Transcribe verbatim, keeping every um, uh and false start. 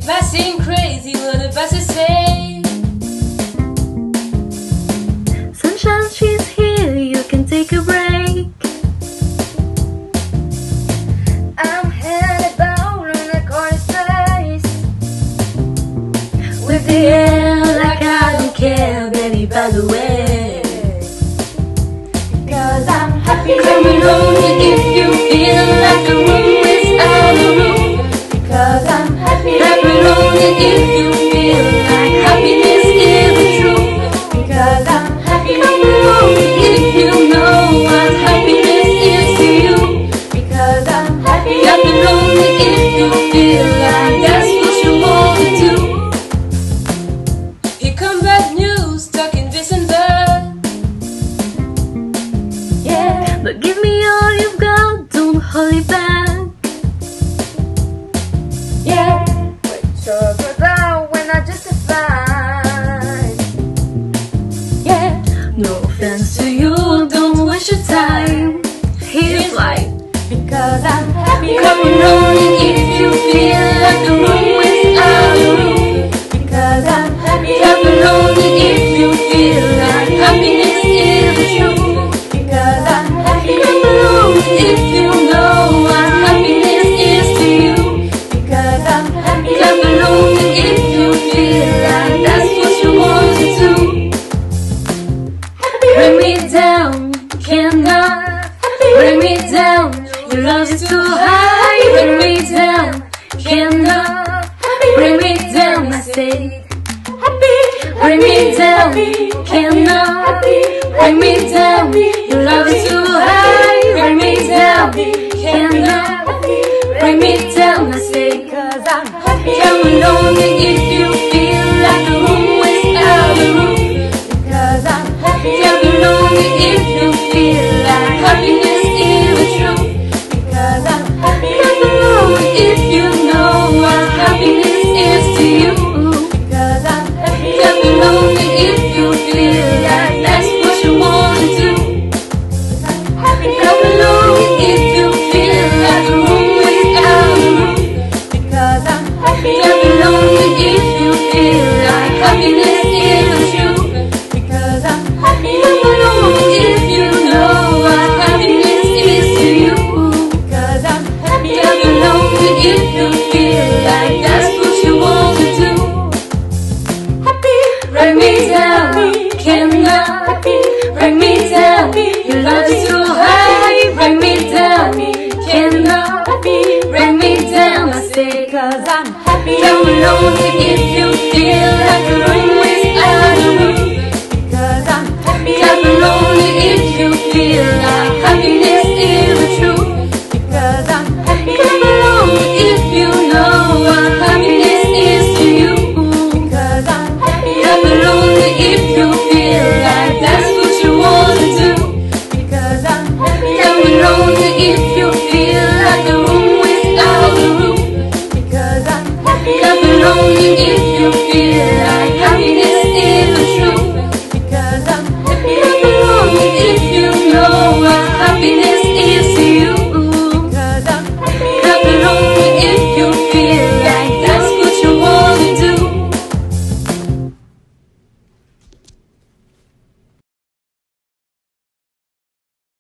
Might seem crazy what the buses say. Sunshine, she's here, you can take a break. I'm headed down on a corner space, With the air like I don't care, Betty, by the way. cause I'm happy. Coming home if you feel like a room without a room. Because I'm happy. Coming home if you feel like happiness is the truth. Because I'm happy. Coming home if you know what happiness is to you. Because I'm happy. Coming home if you feel like that's what you want to do. Here come bad news, stuck in December. Yeah. But give me all you've got, don't hold it back. Yeah. Put your foot down when I justify. Yeah. No offense to you, don't waste your time. Here's why. Because I'm happy. Coming home if you feel like a room